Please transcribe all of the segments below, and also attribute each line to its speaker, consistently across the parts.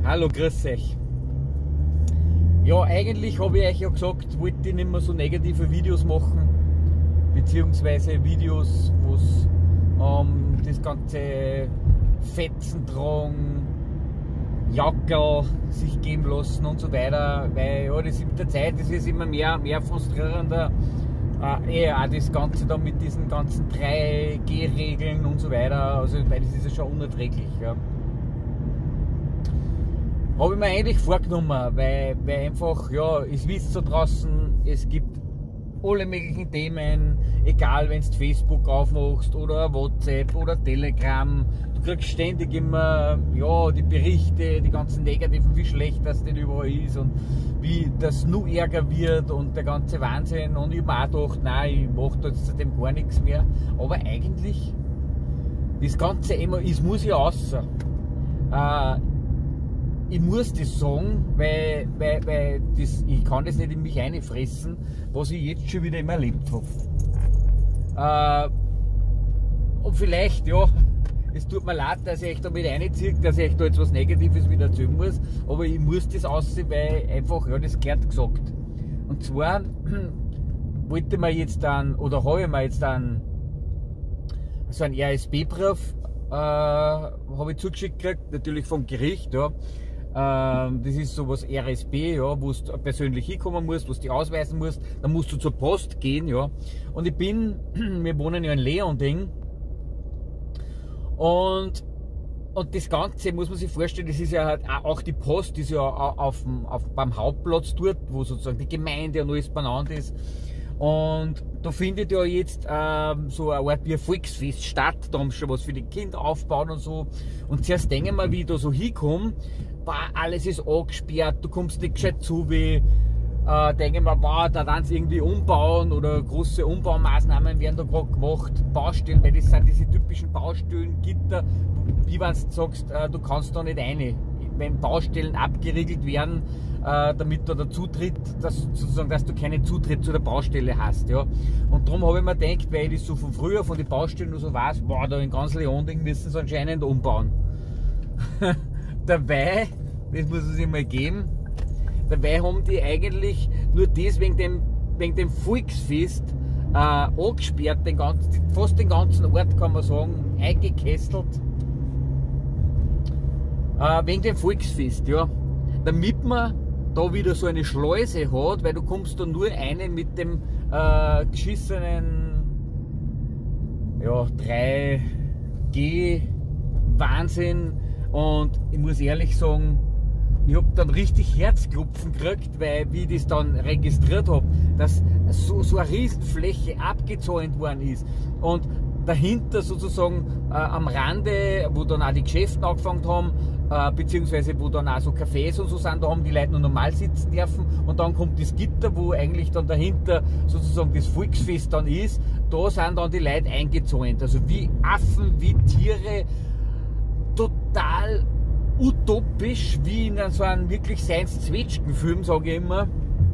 Speaker 1: Hallo, grüß euch. Ja, eigentlich habe ich euch ja gesagt, wollte ich nicht mehr so negative Videos machen, beziehungsweise Videos, wo es das ganze Fetzen tragen, Jackerl sich geben lassen und so weiter, weil ja, das mit der Zeit, das ist immer mehr frustrierender. Auch das Ganze da mit diesen ganzen 3G-Regeln und so weiter, also weil das ist ja schon unerträglich. Ja. Habe ich mir eigentlich vorgenommen, weil einfach, ja, es wisst da draußen, es gibt alle möglichen Themen, egal wenn du Facebook aufmachst oder WhatsApp oder Telegram, du kriegst ständig immer, ja, die Berichte, die ganzen negativen, wie schlecht das denn überall ist und wie das nur ärger wird und der ganze Wahnsinn. Und ich habe mir auch gedacht, nein, ich mache da jetzt seitdem gar nichts mehr, aber eigentlich, das Ganze immer, es muss ja raus. Ich muss das sagen, weil das, ich kann das nicht in mich reinfressen, was ich jetzt schon wieder immer erlebt habe. Und vielleicht, ja, es tut mir leid, dass ich euch da mit reinziehe, dass ich euch da jetzt was Negatives wieder erzählen muss, aber ich muss das aussehen, weil einfach, ja, das gehört gesagt. Und zwar wollte man jetzt dann, oder habe ich mir jetzt dann so einen RSB-Brief habe ich zugeschickt gekriegt, natürlich vom Gericht, ja. Das ist sowas RSB, ja, wo du persönlich hinkommen musst, wo du dich ausweisen musst, dann musst du zur Post gehen, ja. Und wir wohnen ja in Leonding und das Ganze muss man sich vorstellen, das ist ja halt auch die Post, ist ja beim Hauptplatz dort, wo sozusagen die Gemeinde und alles benannt ist. Und da findet ja jetzt so eine Art wie ein Volksfest statt, da haben sie schon was für die Kinder aufbauen und so. Und zuerst denken wir, wie ich da so hinkomme, alles ist angesperrt, du kommst nicht gescheit zu, wie denken wir, wow, da werden sie irgendwie umbauen oder große Umbaumaßnahmen werden da gerade gemacht, Baustellen, weil das sind diese typischen Baustellen, Gitter, wie wenn du sagst, du kannst da nicht rein. Wenn Baustellen abgeriegelt werden, damit da der Zutritt, dass du keinen Zutritt zu der Baustelle hast. Ja. Und darum habe ich mir gedacht, weil ich das so von früher, von den Baustellen nur so weiß, wow, da in ganz Leonding müssen sie anscheinend umbauen. Dabei, das muss es sich mal geben, dabei haben die eigentlich nur das wegen dem Volksfest angesperrt, fast den ganzen Ort, kann man sagen, eingekesselt. Wegen dem Volksfest, ja. Damit man da wieder so eine Schleuse hat, weil du kommst da nur rein mit dem geschissenen, ja, 3G Wahnsinn. Und ich muss ehrlich sagen, ich habe dann richtig Herzklopfen gekriegt, weil wie ich das dann registriert habe, dass so eine Riesenfläche abgezäunt worden ist. Und dahinter sozusagen am Rande, wo dann auch die Geschäfte angefangen haben, beziehungsweise wo dann auch so Cafés und so sind, da haben die Leute nur normal sitzen dürfen und dann kommt das Gitter, wo eigentlich dann dahinter sozusagen das Volksfest dann ist, da sind dann die Leute eingezäunt, also wie Affen, wie Tiere, total utopisch, wie in so einem wirklich Science-Fiction-Film, sage ich immer,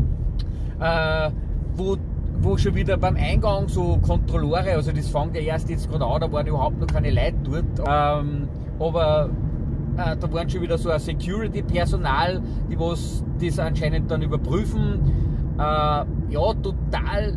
Speaker 1: wo schon wieder beim Eingang so Kontrolleure, also das fängt ja erst jetzt gerade an, da waren überhaupt noch keine Leute dort, aber da waren schon wieder so ein Security-Personal, die was das anscheinend dann überprüfen. Ja, total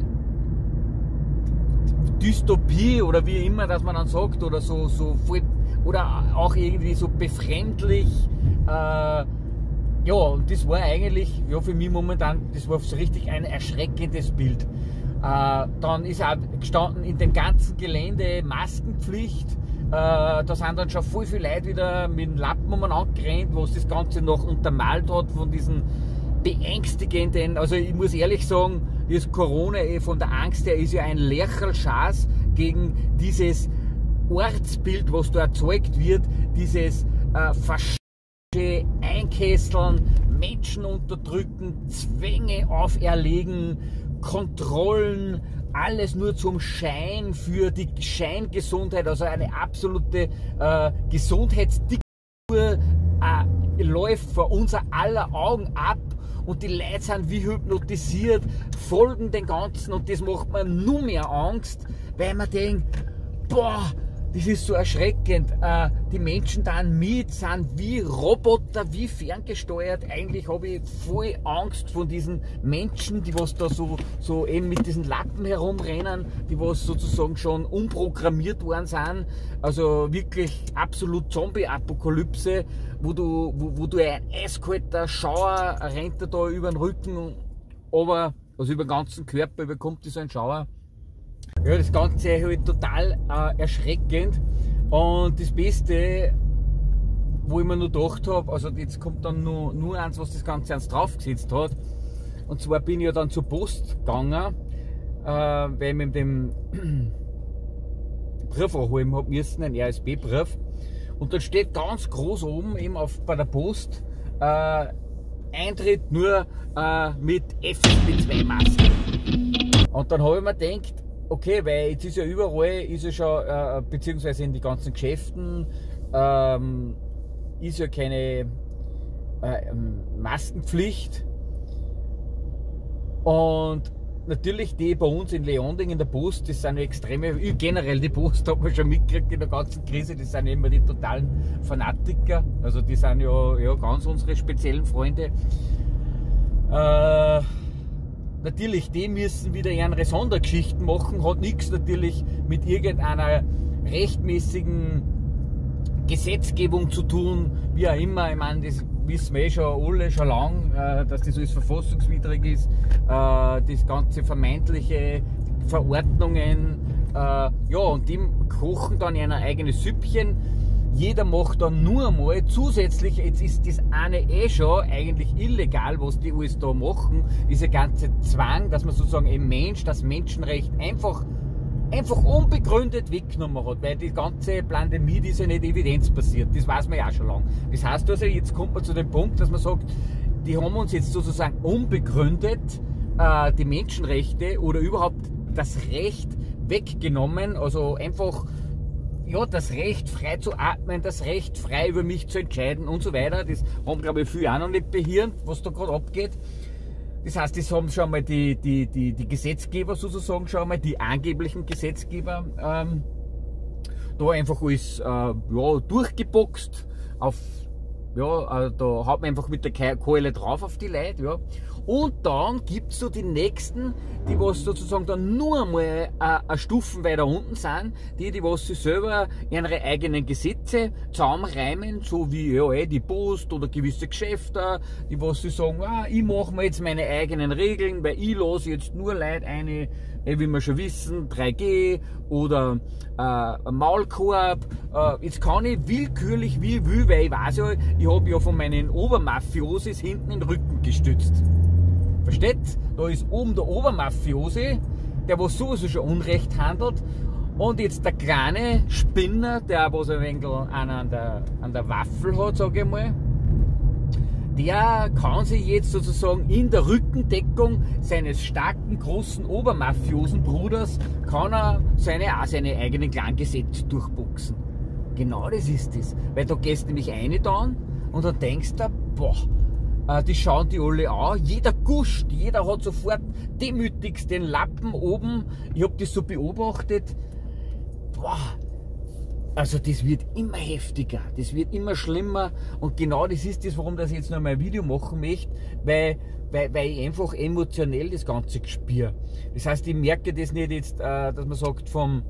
Speaker 1: Dystopie oder wie immer, dass man dann sagt, oder so voll, oder auch irgendwie so befremdlich. Ja, und das war eigentlich, ja, für mich momentan, das war so richtig ein erschreckendes Bild. Dann ist auch gestanden, in dem ganzen Gelände Maskenpflicht. Da sind dann schon voll viele Leute wieder mit dem Lappen angerannt, was das Ganze noch untermalt hat von diesen beängstigenden, also ich muss ehrlich sagen, das Corona von der Angst her ist ja ein Lächerlschaß gegen dieses Ortsbild, was da erzeugt wird, dieses Verscheuchen, Einkesseln, Menschen unterdrücken, Zwänge auferlegen, Kontrollen, alles nur zum Schein, für die Scheingesundheit, also eine absolute Gesundheitsdiktatur läuft vor unser aller Augen ab und die Leute sind wie hypnotisiert, folgen den Ganzen und das macht mir nur mehr Angst, weil man denkt, boah, das ist so erschreckend. Die Menschen dann sind wie Roboter, wie ferngesteuert. Eigentlich habe ich voll Angst von diesen Menschen, die was da so eben mit diesen Lappen herumrennen, die was sozusagen schon umprogrammiert worden sind. Also wirklich absolut Zombie-Apokalypse, wo du ein eiskalter Schauer rennt da über den Rücken, aber also über den ganzen Körper bekommt so ein Schauer. Ja, das Ganze ist halt total erschreckend. Und das Beste, wo ich mir noch gedacht habe, also jetzt kommt dann nur eins, was das Ganze eins draufgesetzt hat. Und zwar bin ich ja dann zur Post gegangen, weil ich mit dem Brief abholen habe müssen, einen RSB-Brief. Und dann steht ganz groß oben eben bei der Post, Eintritt nur mit FFP2-Maske. Und dann habe ich mir gedacht, okay, weil jetzt ist ja überall, ist ja schon, beziehungsweise in die ganzen Geschäften, ist ja keine Maskenpflicht. Und natürlich die bei uns in Leonding in der Post, das sind ja extreme, generell die Post hat man schon mitgekriegt in der ganzen Krise, das sind immer die totalen Fanatiker, also die sind ja ganz unsere speziellen Freunde. Natürlich, die müssen wieder ihre Sondergeschichten machen, hat nichts natürlich mit irgendeiner rechtmäßigen Gesetzgebung zu tun, wie auch immer. Ich meine, das wissen wir schon alle schon lange, dass das alles verfassungswidrig ist, das ganze vermeintliche Verordnungen, ja, und die kochen dann ihr eigenes Süppchen. Jeder macht dann nur mal zusätzlich, jetzt ist das eine schon eigentlich illegal, was die alles da machen, dieser ganze Zwang, dass man sozusagen ein Mensch, das Menschenrecht einfach unbegründet weggenommen hat, weil die ganze Pandemie, die ist ja nicht evidenzbasiert, das weiß man ja auch schon lange. Das heißt also, jetzt kommt man zu dem Punkt, dass man sagt, die haben uns jetzt sozusagen unbegründet die Menschenrechte oder überhaupt das Recht weggenommen, also einfach ja, das Recht frei zu atmen, das Recht frei über mich zu entscheiden und so weiter. Das haben, glaube ich, viele auch noch nicht behirnt, was da gerade abgeht. Das heißt, das haben schon mal die Gesetzgeber sozusagen schon mal, die angeblichen Gesetzgeber, da einfach alles ja, durchgeboxt. Ja, da hat man einfach mit der Keule drauf auf die Leute. Ja. Und dann gibt es so die Nächsten, die was sozusagen dann nur einmal eine Stufen weiter unten sind, die was sich selber ihre eigenen Gesetze zusammenreimen, so wie ja, die Post oder gewisse Geschäfte, die was sie sagen, ich mache mir jetzt meine eigenen Regeln, weil ich lasse jetzt nur Leute eine, wie wir schon wissen, 3G oder ein Maulkorb. Jetzt kann ich willkürlich wie ich will, weil ich weiß ja, ich habe ja von meinen Obermafiosis hinten in den Rücken gestützt. Versteht? Da ist oben der Obermafiosi, der was sowieso schon Unrecht handelt, und jetzt der kleine Spinner, der was ein wenig an der Waffel hat, sage ich mal, der kann sich jetzt sozusagen in der Rückendeckung seines starken, großen Obermafiosenbruders, kann er seine eigenen kleinen Gesetze durchboxen. Genau das ist es. Weil da gehst du nämlich rein dann und dann denkst du, boah, die schauen die alle an, jeder guscht, jeder hat sofort demütigst den Lappen oben. Ich habe das so beobachtet. Boah, also das wird immer heftiger, das wird immer schlimmer, und genau das ist das, warum ich jetzt noch mal ein Video machen möchte, weil ich einfach emotionell das Ganze spüre. Das heißt, ich merke das nicht jetzt, dass man sagt vom,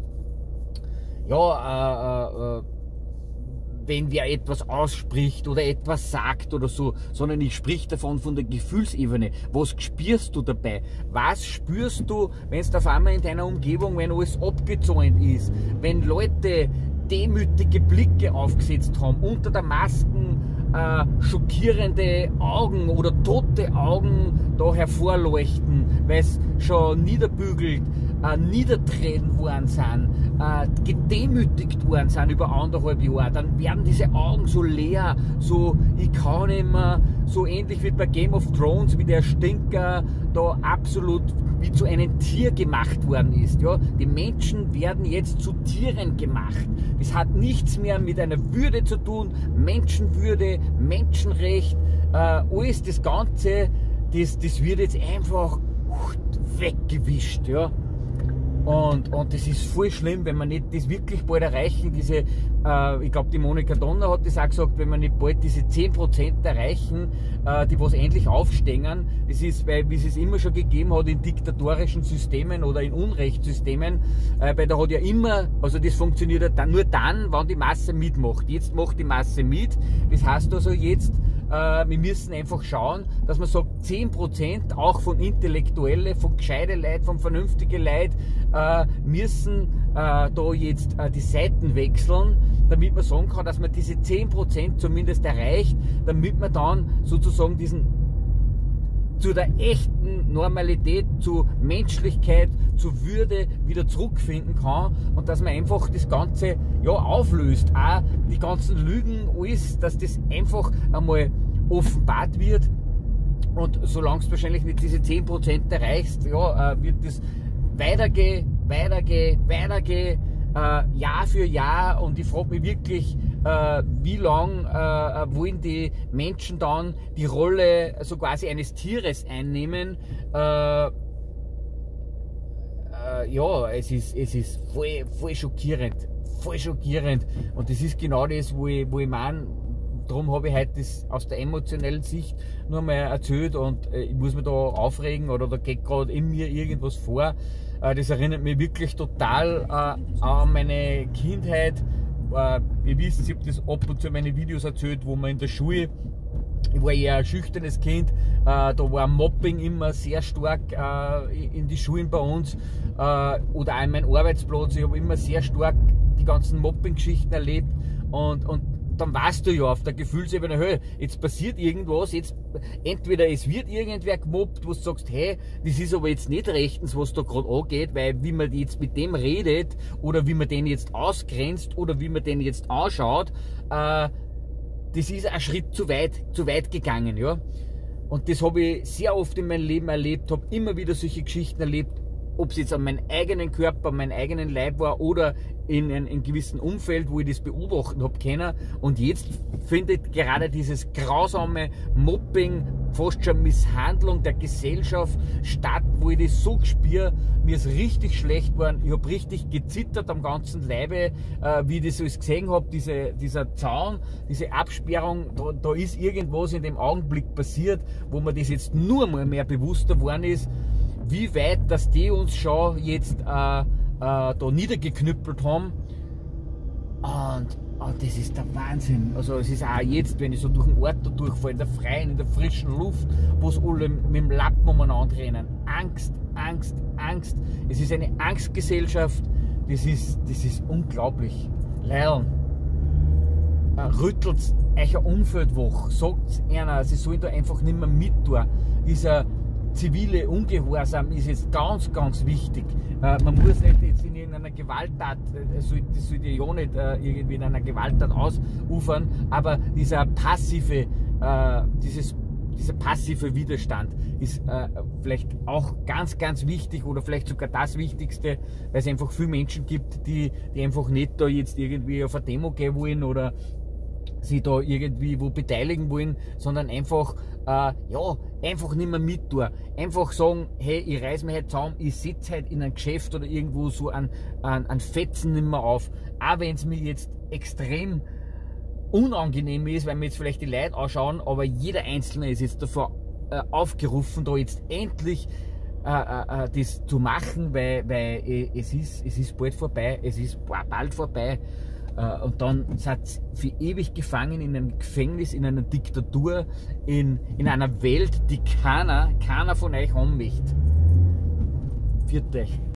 Speaker 1: ja, wenn wer etwas ausspricht oder etwas sagt oder so, sondern ich sprich davon von der Gefühlsebene. Was spürst du dabei? Was spürst du, wenn es auf einmal in deiner Umgebung, wenn alles abgezäunt ist, wenn Leute demütige Blicke aufgesetzt haben, unter der Masken schockierende Augen oder tote Augen da hervorleuchten, weil es schon niederbügelt, niedertreten worden sind, gedemütigt worden sind über 1,5 Jahre, dann werden diese Augen so leer, so ich kann nicht mehr, so ähnlich wie bei Game of Thrones, wie der Stinker da absolut wie zu einem Tier gemacht worden ist. Ja? Die Menschen werden jetzt zu Tieren gemacht. Das hat nichts mehr mit einer Würde zu tun, Menschenwürde, Menschenrecht, alles das Ganze, das wird jetzt einfach weggewischt. Ja? Und das ist voll schlimm, wenn wir nicht das wirklich bald erreichen, diese, ich glaube die Monika Donner hat das auch gesagt, wenn wir nicht bald diese 10% erreichen, die was endlich aufstehen, das ist, weil, wie es es immer schon gegeben hat in diktatorischen Systemen oder in Unrechtssystemen, weil da hat ja immer, also das funktioniert ja dann, nur dann, wenn die Masse mitmacht. Jetzt macht die Masse mit, das heißt also jetzt, wir müssen einfach schauen, dass man sagt, 10% auch von Intellektuellen, von gescheiten Leuten, von vernünftigen Leuten müssen da jetzt die Seiten wechseln, damit man sagen kann, dass man diese 10% zumindest erreicht, damit man dann sozusagen zu der echten Normalität, zu Menschlichkeit, zu Würde wieder zurückfinden kann und dass man einfach das Ganze ja auflöst. Auch die ganzen Lügen, alles, dass das einfach einmal offenbart wird. Und solange du wahrscheinlich nicht diese 10% erreichst, ja, wird das weitergehen, Jahr für Jahr. Und ich frage mich wirklich, wie lange wollen die Menschen dann die Rolle so quasi eines Tieres einnehmen? Ja, es ist voll schockierend. Voll schockierend. Und das ist genau das, wo ich meine, darum habe ich heute das aus der emotionellen Sicht nur mal erzählt und ich muss mich da aufregen oder da geht gerade in mir irgendwas vor. Das erinnert mich wirklich total an meine Kindheit. Ihr wisst, ich habe das ab und zu in meine Videos erzählt, wo man in der Schule, ich war eher ein schüchternes Kind, da war Mobbing immer sehr stark in die Schulen bei uns oder auch in meinem Arbeitsplatz. Ich habe immer sehr stark die ganzen Mobbing-Geschichten erlebt und dann weißt du ja auf der Gefühlsebene, hey, jetzt passiert irgendwas, jetzt entweder es wird irgendwer gemobbt, wo du sagst, hey, das ist aber jetzt nicht rechtens, was da gerade angeht, weil wie man jetzt mit dem redet oder wie man den jetzt ausgrenzt oder wie man den jetzt anschaut, das ist ein Schritt zu weit gegangen, ja. Und das habe ich sehr oft in meinem Leben erlebt, habe immer wieder solche Geschichten erlebt, ob es jetzt an meinem eigenen Körper, an meinem eigenen Leib war oder in einem gewissen Umfeld, wo ich das beobachten habe können. Und jetzt findet gerade dieses grausame Mobbing, fast schon Misshandlung der Gesellschaft statt, wo ich das so spüre, mir ist richtig schlecht geworden. Ich habe richtig gezittert am ganzen Leibe, wie ich das alles gesehen habe, dieser Zaun, diese Absperrung, da ist irgendwas in dem Augenblick passiert, wo mir das jetzt nur mal mehr bewusster geworden ist, wie weit, dass die uns schon jetzt da niedergeknüppelt haben. Und das ist der Wahnsinn. Also es ist auch jetzt, wenn ich so durch den Ort da durchfahre, in der freien, in der frischen Luft, wo es alle mit dem Lappen umeinander rennen. Angst, Angst, Angst. Es ist eine Angstgesellschaft. Das ist unglaublich. Leute, rüttelt euch ein Umfeld wach. Sagt einer, sie sollen da einfach nicht mehr mittun. Dieser zivile Ungehorsam ist jetzt ganz, ganz wichtig. Man muss nicht jetzt in irgendeiner Gewalttat, das sollte ja nicht irgendwie in einer Gewalttat ausufern, aber dieser passive Widerstand ist vielleicht auch ganz, ganz wichtig oder vielleicht sogar das Wichtigste, weil es einfach viele Menschen gibt, die einfach nicht da jetzt irgendwie auf eine Demo gehen wollen oder sich da irgendwie wo beteiligen wollen, sondern einfach, einfach nicht mehr mittun. Einfach sagen, hey, ich reiß mich heute zusammen, ich sitze heute in einem Geschäft oder irgendwo so an Fetzen nicht mehr auf. Auch wenn es mir jetzt extrem unangenehm ist, weil mir jetzt vielleicht die Leute anschauen, aber jeder Einzelne ist jetzt davor aufgerufen, da jetzt endlich das zu machen, weil es ist bald vorbei, es ist bald vorbei. Und dann seid ihr für ewig gefangen in einem Gefängnis, in einer Diktatur, in einer Welt, die keiner von euch haben möchte. Viert euch.